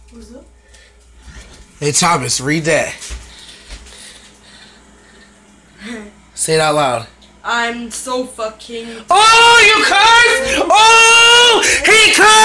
What's up? Hey Thomas, read that. Say it out loud. I'm so fucking... Oh, you cursed! Oh, he cursed!